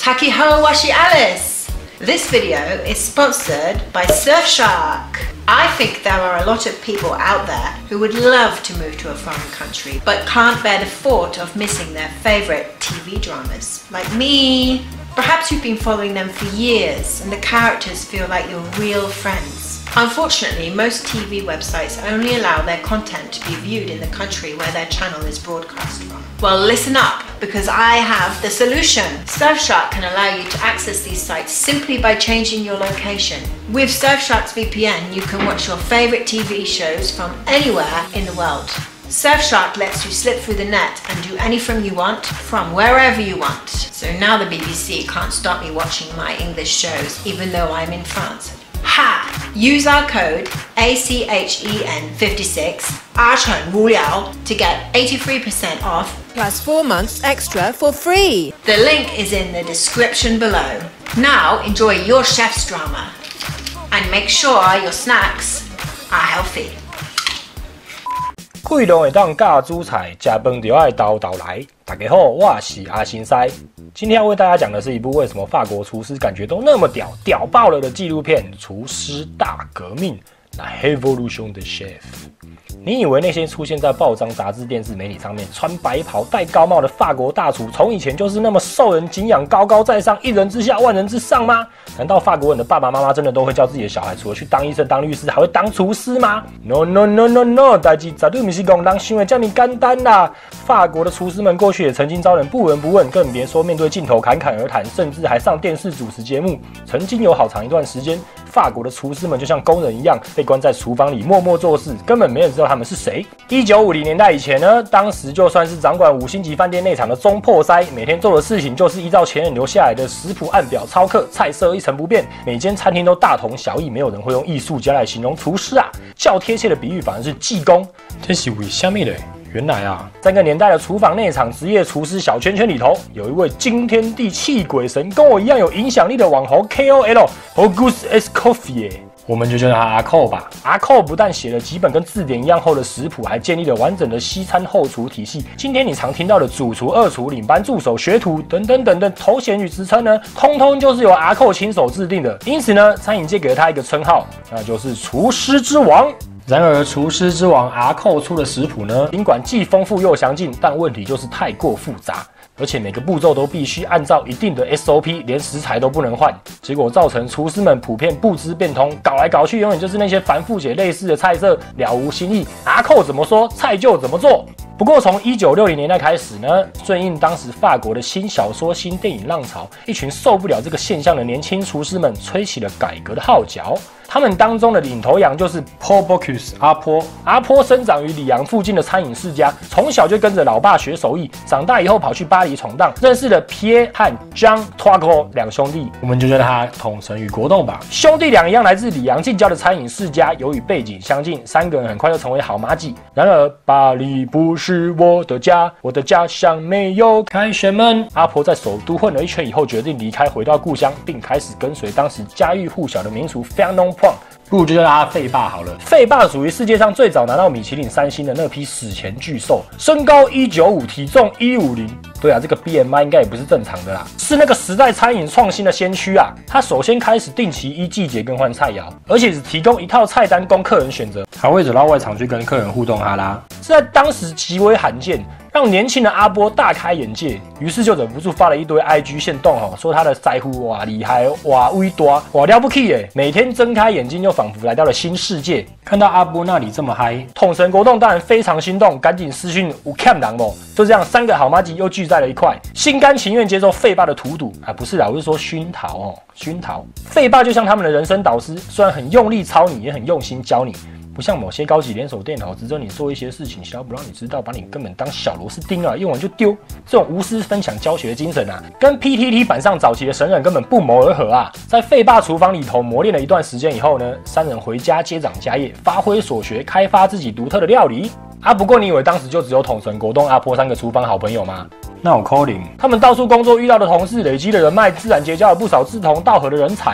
Takiho Washi Alice. This video is sponsored by Surfshark. I think there are a lot of people out there who would love to move to a foreign country but can't bear the thought of missing their favourite TV dramas, like me. Perhaps you've been following them for years and the characters feel like your real friends. Unfortunately, most TV websites only allow their content to be viewed in the country where their channel is broadcast from. Well, listen up, because I have the solution. Surfshark can allow you to access these sites simply by changing your location. With Surfshark's VPN, you can watch your favourite TV shows from anywhere in the world. Surfshark lets you slip through the net and do anything you want from wherever you want. So now the BBC can't stop me watching my English shows even though I'm in France. Ha! Use our code ACHEN56 ACHEN无聊 to get 83% off plus 4 months extra for free. The link is in the description below. Now enjoy your chef's drama and make sure your snacks are healthy. 开动会当教煮菜，食饭就爱刀刀来。大家好，我是阿新塞。今天要为大家讲的是一部为什么法国厨师感觉都那么屌，屌爆了的纪录片《厨师大革命》La Révolution des Chefs。你以为那些出现在报章、杂志、电视媒体上面穿白袍、戴高帽的法国大厨，从以前就是那么受人敬仰、高高在上、一人之下、万人之上吗？难道法国人的爸爸妈妈真的都会叫自己的小孩，除了去当医生、当律师，还会当厨师吗 ？No No No No No， 代志绝对不是讲人想的这么简单啦！法国的厨师们过去也曾经遭人不闻不问，更别说面对镜头侃侃而谈，甚至还上电视主持节目。曾经有好长一段时间，法国的厨师们就像工人一样，被关在厨房里默默做事，根本没人知道他们是谁。1950年代以前呢，当时就算是掌管5星级饭店内场的中破塞，每天做的事情就是依照前人留下来的食谱按表操课，菜色一成不变，每间餐厅都大同小异，没有人会用艺术家来形容厨师啊。较贴切的比喻反而是技工。这是为什么呢？原来啊，在那个年代的厨房内场职业厨师小圈圈里头，有一位惊天地泣鬼神，跟我一样有影响力的网红 KOL Auguste Escoffier。我们就叫他阿寇吧。阿寇不但写了几本跟字典一样厚的食谱，还建立了完整的西餐后厨体系。今天你常听到的主厨、二厨、领班、助手、学徒等等等等头衔与职称呢，通通就是由阿寇亲手制定的。因此呢，餐饮界给了他一个称号，那就是厨师之王。然而，厨师之王阿寇出的食谱呢，尽管既丰富又详尽，但问题就是太过复杂。而且每个步骤都必须按照一定的 SOP， 连食材都不能换，结果造成厨师们普遍不知变通，搞来搞去永远就是那些繁复且类似的菜色，了无新意。阿寇怎么说，菜就怎么做。不过从1960年代开始呢，顺应当时法国的新小说、新电影浪潮，一群受不了这个现象的年轻厨师们吹起了改革的号角。他们当中的领头羊就是 Paul Bocuse 阿波。阿波生长于里昂附近的餐饮世家，从小就跟着老爸学手艺，长大以后跑去巴黎闯荡，认识了 Pierre 和 Jean Troigot 两兄弟，我们就叫他统神与国栋吧。兄弟俩一样来自里昂近郊的餐饮世家，由于背景相近，三个人很快就成为好麻吉。然而，巴黎不是我的家，我的家乡没有凯旋门。阿波在首都混了一圈以后，决定离开，回到故乡，并开始跟随当时家喻户晓的名厨 Fernand Pon。不如就叫他费爸好了。费爸属于世界上最早拿到米其林3星的那批史前巨兽，身高195，体重150。对啊，这个 BMI 应该也不是正常的啦，是那个时代餐饮创新的先驱啊。他首先开始定期依季节更换菜肴，而且只提供一套菜单供客人选择，还会走到外场去跟客人互动哈啦，是在当时极为罕见。让年轻的阿波大开眼界，于是就忍不住发了一堆 IG 限动说他的腮胡哇厉害，哇威大，哇了不起耶！每天睁开眼睛就仿佛来到了新世界。看到阿波那里这么嗨，统神国栋当然非常心动，赶紧私讯有看人不？就这样，三个好麻吉又聚在了一块，心甘情愿接受费爸的荼毒啊，不是啦，我是说熏陶熏陶。费爸就像他们的人生导师，虽然很用力操你，也很用心教你。不像某些高级连锁店指责你做一些事情，想要不让你知道，把你根本当小螺丝钉啊，用完就丢。这种无私分享教学的精神啊，跟 PTT 版上早期的神人根本不谋而合啊。在费爸厨房里头磨练了一段时间以后呢，三人回家接掌家业，发挥所学，开发自己独特的料理。不过你以为当时就只有统神、国栋、阿波三个厨房好朋友吗？那有可能，他们到处工作遇到的同事，累积的人脉，自然结交了不少志同道合的人才啊。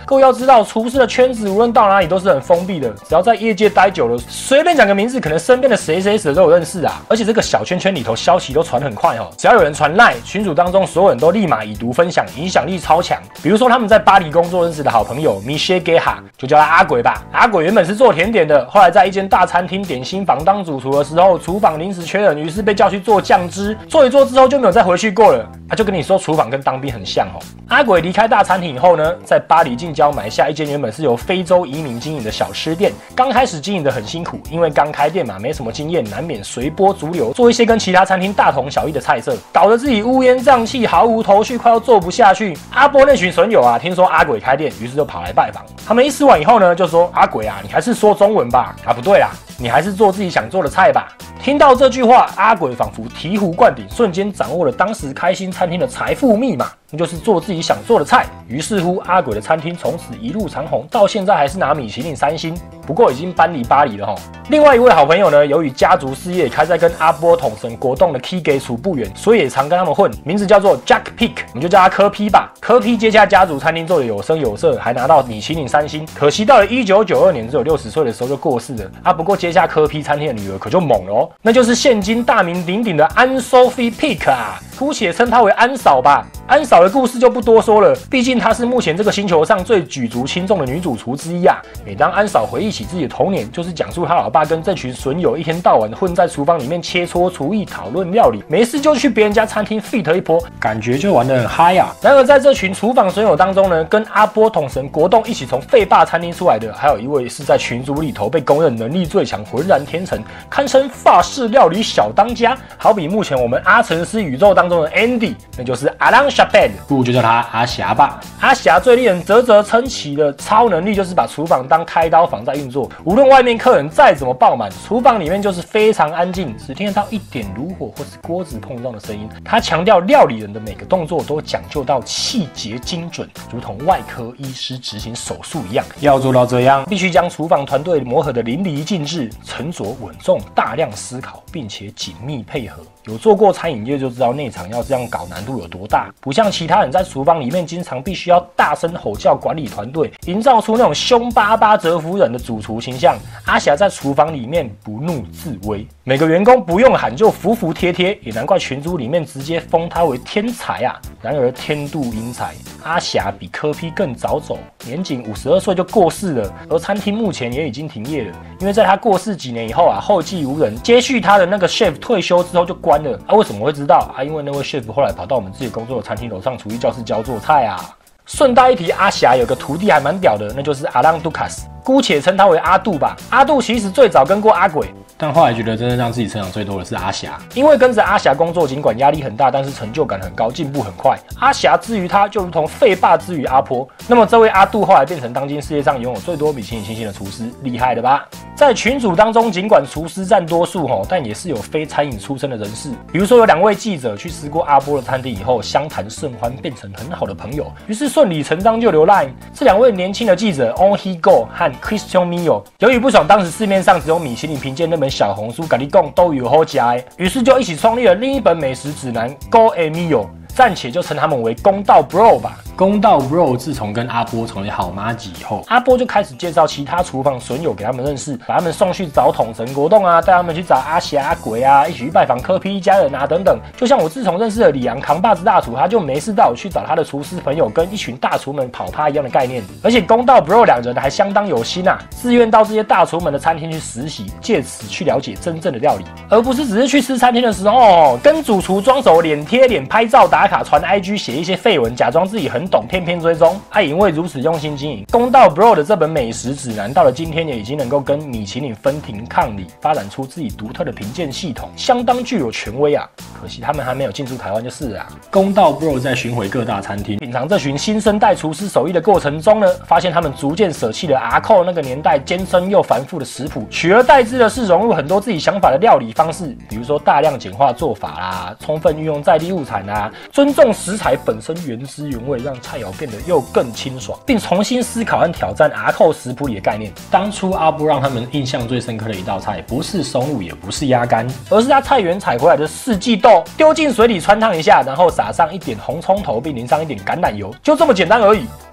各位要知道，厨师的圈子无论到哪里都是很封闭的，只要在业界待久了，随便讲个名字，可能身边的谁都有认识啊。而且这个小圈圈里头消息都传很快哦，只要有人传 LINE 群组当中，所有人都立马已读分享，影响力超强。比如说他们在巴黎工作认识的好朋友 Michel Geha， 就叫他阿鬼吧。阿鬼原本是做甜点的，后来在一间大餐厅点心房当主厨的时候，厨房临时缺人，于是被叫去做酱汁，做一做之后就没有再回去过了。就跟你说，厨房跟当兵很像哦。阿鬼离开大餐厅以后呢，在巴黎近郊买下一间原本是由非洲移民经营的小吃店。刚开始经营的很辛苦，因为刚开店嘛，没什么经验，难免随波逐流，做一些跟其他餐厅大同小异的菜色，搞得自己乌烟瘴气，毫无头绪，快要做不下去。阿波那群损友啊，听说阿鬼开店，于是就跑来拜访。他们一吃完以后呢，就说：“阿鬼啊，你还是说中文吧。啊，不对啦，你还是做自己想做的菜吧。”听到这句话，阿鬼仿佛醍醐灌顶，瞬间掌握了当时开心餐厅的财富密码，那就是做自己想做的菜。于是乎，阿鬼的餐厅从此一路长红，到现在还是拿米其林3星，不过已经搬离巴黎了齁。另外一位好朋友呢，由于家族事业开在跟阿波统神国栋的 Key 给处不远，所以也常跟他们混，名字叫做 Jack Pick， 我们就叫他柯 P 吧。柯 P 接下家族餐厅做的有声有色，还拿到米其林3星。可惜到了1992年，只有60岁的时候就过世了啊。不过接下柯 P 餐厅的女儿可就猛了哦，那就是现今大名鼎鼎的安 Sophie Pick 啊，姑且称她为安嫂吧。安嫂的故事就不多说了，毕竟她是目前这个星球上最举足轻重的女主厨之一啊。每当安嫂回忆起自己的童年，就是讲述她老爸跟这群损友一天到晚混在厨房里面切磋厨艺、讨论料理，没事就去别人家餐厅 fit 一波，感觉就玩得很嗨啊。然而在这群厨房损友当中呢，跟阿波统神国栋一起从废霸餐厅出来的，还有一位是在群组里头被公认能力最强、浑然天成，堪称法式料理小当家。好比目前我们阿成师宇宙当中的 Andy， 那就是阿朗夏贝，不如就叫他阿霞吧。阿霞最令人啧啧称奇的超能力就是把厨房当开刀房在运作，无论外面客人再怎么爆满，厨房里面就是非常安静，只听得到一点炉火或是锅子碰撞的声音。他强调料理人的每个动作都讲究到细节精准，如同外科医师执行手术一样。要做到这样，必须将厨房团队磨合得淋漓尽致，沉着稳重，大量思考，并且紧密配合。有做过餐饮业就知道内场要这样搞难度有多大，不像其他人在厨房里面经常必须要大声吼叫管理团队，营造出那种凶巴巴折服人的主厨形象。阿霞在厨房里面不怒自威，每个员工不用喊就服服帖帖，也难怪群组里面直接封他为天才啊。然而天妒英才，阿霞比柯 P 更早走，年仅52岁就过世了，而餐厅目前也已经停业了，因为在他过世几年以后啊，后继无人，接续他的那个 chef 退休之后就关了啊。为什么会知道啊？因为那位 chef 后来跑到我们自己工作的餐厅楼上厨艺教室教做菜啊。顺带一提，阿霞有个徒弟还蛮屌的，那就是阿朗杜卡斯，姑且称他为阿杜吧。阿杜其实最早跟过阿鬼，但后来觉得真正让自己成长最多的是阿霞，因为跟着阿霞工作，尽管压力很大，但是成就感很高，进步很快。阿霞之于他，就如同废霸之于阿波。那么这位阿杜后来变成当今世界上拥有最多米其林星星的厨师，厉害的吧？在群组当中，尽管厨师占多数但也是有非餐饮出身的人士。比如说有2位记者去吃过阿波的餐厅以后，相谈甚欢，变成很好的朋友，于是顺理成章就留 LINE。这2位年轻的记者 On He Go 和 Christian Mio， 由于不爽当时市面上只有米其林评鉴那本小红书跟你讲都有好吃的，于是就一起创立了另一本美食指南 Go and Mio， 暂且就称他们为公道 Bro 吧。公道 Bro 自从跟阿波成为好麻吉以后，阿波就开始介绍其他厨房损友给他们认识，把他们送去找统神国栋啊，带他们去找阿霞、阿鬼啊，一起去拜访柯 P 一家人啊等等。就像我自从认识了李阳扛把子大厨，他就没事带我去找他的厨师朋友，跟一群大厨们跑趴一样的概念。而且公道 Bro 2人还相当有心啊，自愿到这些大厨们的餐厅去实习，借此去了解真正的料理，而不是只是去吃餐厅的时候跟主厨装熟，脸贴脸拍照打卡传 IG 写一些废文，假装自己很懂，偏追踪。因为如此用心经营，公道 Bro 的这本美食指南到了今天也已经能够跟米其林分庭抗礼，发展出自己独特的评鉴系统，相当具有权威啊。可惜他们还没有进驻台湾就是了啊。公道 Bro 在巡回各大餐厅，品尝这群新生代厨师手艺的过程中呢，发现他们逐渐舍弃了阿扣那个年代艰深又繁复的食谱，取而代之的是融入很多自己想法的料理方式，比如说大量简化做法啦，充分运用在地物产啦，尊重食材本身原汁原味，让菜肴变得又更清爽，并重新思考和挑战阿扣食谱里的概念。当初阿波让他们印象最深刻的一道菜，不是松露，也不是鸭肝，而是他菜园采回来的四季豆，丢进水里穿烫一下，然后撒上一点红葱头，并淋上一点橄榄油，就这么简单而已。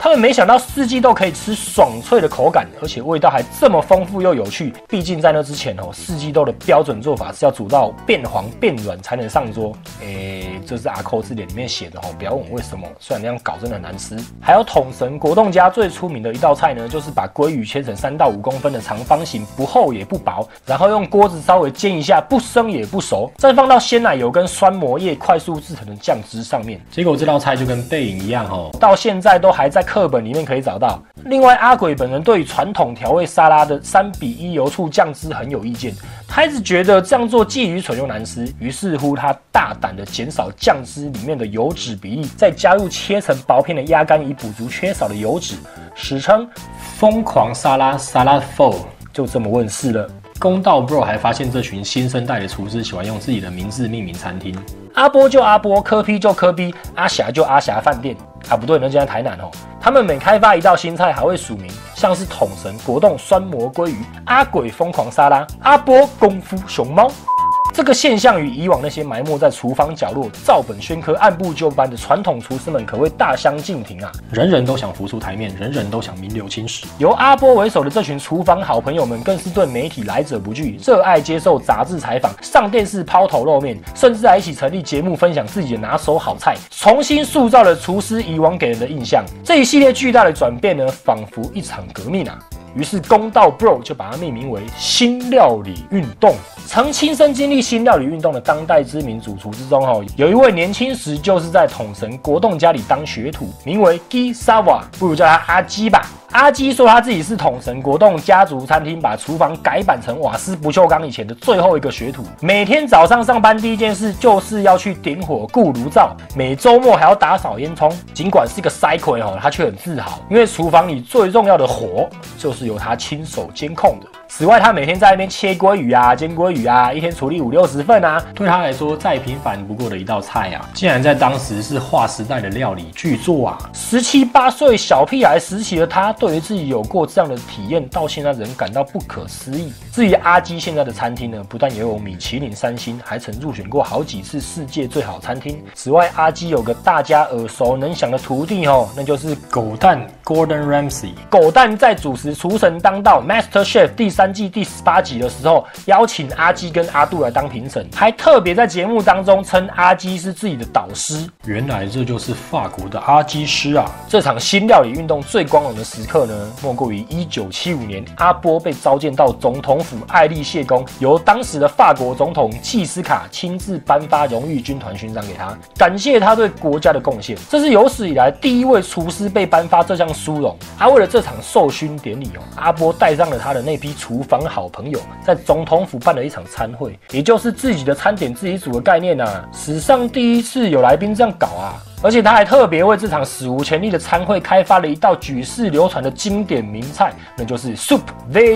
他们没想到4季豆可以吃爽脆的口感，而且味道还这么丰富又有趣。毕竟在那之前4季豆的标准做法是要煮到变黄变软才能上桌。这是阿扣字典里面写的不要问我为什么，虽然那样搞真的很难吃。还有统神国栋家最出名的一道菜呢，就是把鲑鱼切成3到5公分的长方形，不厚也不薄，然后用锅子稍微煎一下，不生也不熟，再放到鲜奶油跟酸磨液快速制成的酱汁上面。结果这道菜就跟背影一样到现在都还在课本里面可以找到。另外，阿鬼本人对于传统调味沙拉的3:1油醋酱汁很有意见，他一直觉得这样做既愚蠢又难吃，于是乎他大胆的减少酱汁里面的油脂比例，再加入切成薄片的鸭肝以补足缺少的油脂，史称疯狂沙拉 Salad Foe 就这么问世了。公道 Bro 还发现这群新生代的厨师喜欢用自己的名字命名餐厅，阿波就阿波，科批就科批，阿霞就阿霞饭店。不对，那就在台南他们每开发一道新菜还会署名，像是统神国栋酸蘑鲑鱼、阿鬼疯狂沙拉、阿波功夫熊猫。这个现象与以往那些埋没在厨房角落、照本宣科、按部就班的传统厨师们可谓大相径庭啊！人人都想浮出台面，人人都想名留青史。由阿波为首的这群厨房好朋友们，更是对媒体来者不拒，热爱接受杂志采访、上电视抛头露面，甚至还一起成立节目分享自己的拿手好菜，重新塑造了厨师以往给人的印象。这一系列巨大的转变呢，仿佛一场革命啊！于是公道 Bro 就把它命名为新料理运动。曾亲身经历新料理运动的当代知名主厨之中有一位年轻时就是在统神国栋家里当学徒，名为 Gisawa， 不如叫他阿基吧。阿基说他自己是统神国栋家族餐厅把厨房改版成瓦斯不锈钢以前的最后一个学徒，每天早上上班第一件事就是要去点火顾炉灶，每周末还要打扫烟囱。尽管是一个塞葵他却很自豪，因为厨房里最重要的火就是由他亲手监控的。此外，他每天在那边切鲑鱼啊、煎鲑鱼啊，一天处理50-60份啊，对他来说再平凡不过的一道菜啊，竟然在当时是划时代的料理巨作啊！17、18岁小屁孩时期的他，对于自己有过这样的体验，到现在仍感到不可思议。至于阿基现在的餐厅呢，不但拥有米其林3星，还曾入选过好几次世界最好餐厅。此外，阿基有个大家耳熟能详的徒弟那就是狗蛋 Gordon Ramsay。狗蛋在主持厨神当道 Master Chef 第3季第18集的时候，邀请阿基跟阿杜来当评审，还特别在节目当中称阿基是自己的导师。原来这就是法国的阿基师啊！这场新料理运动最光荣的时刻呢，莫过于1975年，阿波被召见到总统府爱丽谢宫，由当时的法国总统季斯卡亲自颁发荣誉军团勋章给他，感谢他对国家的贡献。这是有史以来第一位厨师被颁发这项殊荣。为了这场授勋典礼阿波带上了他的那批厨房好朋友，在总统府办了一场餐会，也就是自己的餐点自己煮的概念啊，史上第一次有来宾这样搞啊！而且他还特别为这场史无前例的餐会开发了一道举世流传的经典名菜，那就是 Soup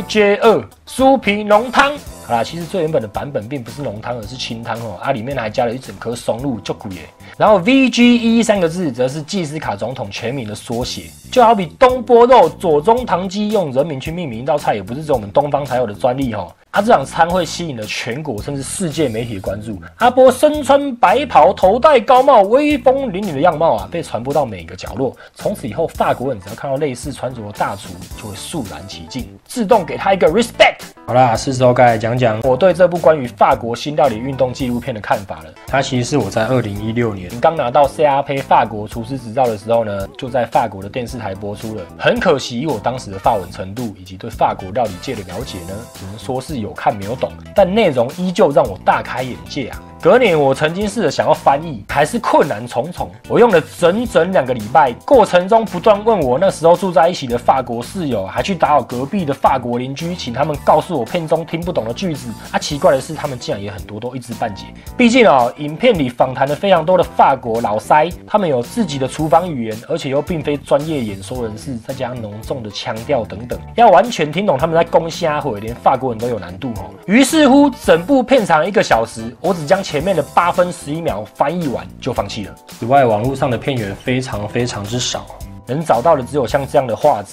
VJ2 酥皮浓汤。好啦，其实最原本的版本并不是浓汤，而是清汤里面还加了一整颗松露，就贵耶。然后 VGE 3个字则是季斯卡总统全名的缩写，就好比东坡肉、左宗棠鸡用人名去命名一道菜，也不是只有我们东方才有的专利这场餐会吸引了全国甚至世界媒体的关注。阿波身穿白袍，头戴高帽，威风凛凛的样貌被传播到每个角落。从此以后，法国人只要看到类似穿着的大厨，就会肃然起敬，自动给他一个 respect。好啦，是时候该来讲讲我对这部关于法国新料理运动纪录片的看法了。它其实是我在2016年刚拿到 CAP 法国厨师执照的时候呢，就在法国的电视台播出了。很可惜，以我当时的法文程度以及对法国料理界的了解呢，只能说是有看没有懂，但内容依旧让我大开眼界啊！隔年我曾经试着想要翻译，还是困难重重。我用了整整2个礼拜，过程中不断问我那时候住在一起的法国室友，还去打扰隔壁的法国邻居，请他们告诉我片中听不懂的句子。奇怪的是，他们竟然也很多都一知半解。毕竟影片里访谈了非常多的法国老塞，他们有自己的厨房语言，而且又并非专业演说人士，再加上浓重的腔调等等，要完全听懂他们在攻虾回，连法国人都有难度于是乎，整部片长1个小时，我只将前面的8分11秒翻译完就放弃了。此外，网络上的片源非常之少，能找到的只有像这样的画质。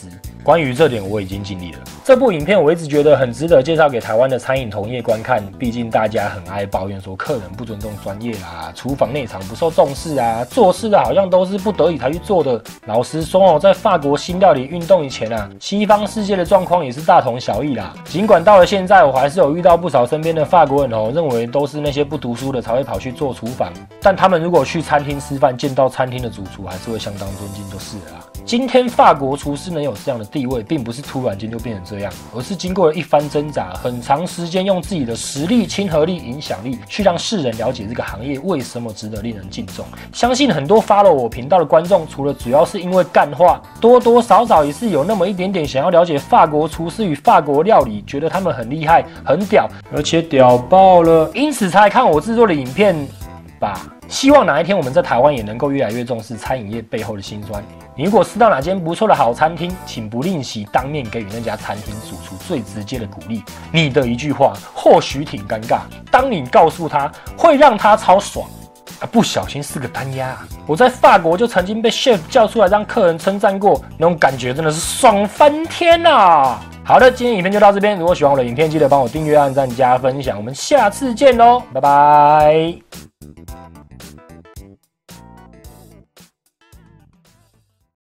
关于这点，我已经尽力了。这部影片我一直觉得很值得介绍给台湾的餐饮同业观看，毕竟大家很爱抱怨说客人不尊重专业啦，厨房内场不受重视啊，做事的好像都是不得已才去做的。老实说在法国新料理运动以前啊，西方世界的状况也是大同小异啦。尽管到了现在，我还是有遇到不少身边的法国人认为都是那些不读书的才会跑去做厨房，但他们如果去餐厅吃饭，见到餐厅的主厨，还是会相当尊敬就是了啦。今天法国厨师能有这样的地位，并不是突然间就变成这样，而是经过了一番挣扎，很长时间用自己的实力、亲和力、影响力，去让世人了解这个行业为什么值得令人敬重。相信很多 follow 我频道的观众，除了主要是因为干话，多多少少也是有那么一点点想要了解法国厨师与法国料理，觉得他们很厉害、很屌，而且屌爆了，因此才看我制作的影片吧。希望哪一天我们在台湾也能够越来越重视餐饮业背后的辛酸。你如果吃到哪间不错的好餐厅，请不吝惜当面给予那家餐厅主厨最直接的鼓励。你的一句话或许挺尴尬，当你告诉他，会让他超爽。不小心是个单压。我在法国就曾经被 chef 叫出来让客人称赞过，那种感觉真的是爽翻天啊！好的，今天影片就到这边。如果喜欢我的影片，记得帮我订阅、按赞、加分享。我们下次见喽，拜拜。